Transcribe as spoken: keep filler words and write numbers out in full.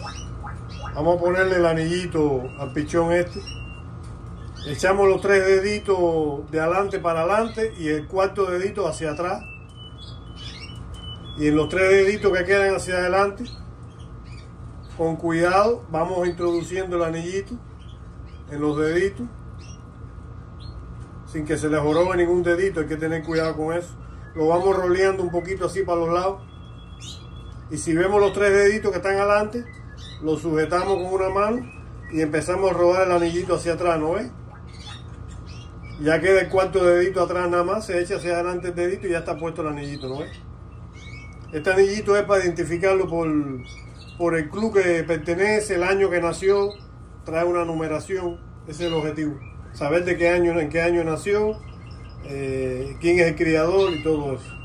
Vamos a ponerle el anillito al pichón este. Echamos los tres deditos de adelante para adelante y el cuarto dedito hacia atrás. Y en los tres deditos que quedan hacia adelante, con cuidado, vamos introduciendo el anillito en los deditos, sin que se le jorobe ningún dedito. Hay que tener cuidado con eso. Lo vamos roleando un poquito así para los lados. Y si vemos los tres deditos que están adelante, los sujetamos con una mano y empezamos a rodar el anillito hacia atrás, ¿no ves? Ya queda el cuarto dedito atrás nada más, se echa hacia adelante el dedito y ya está puesto el anillito, ¿no ves? Este anillito es para identificarlo por, por el club que pertenece, el año que nació, trae una numeración, ese es el objetivo. Saber de qué año, en qué año nació, eh, quién es el criador y todo eso.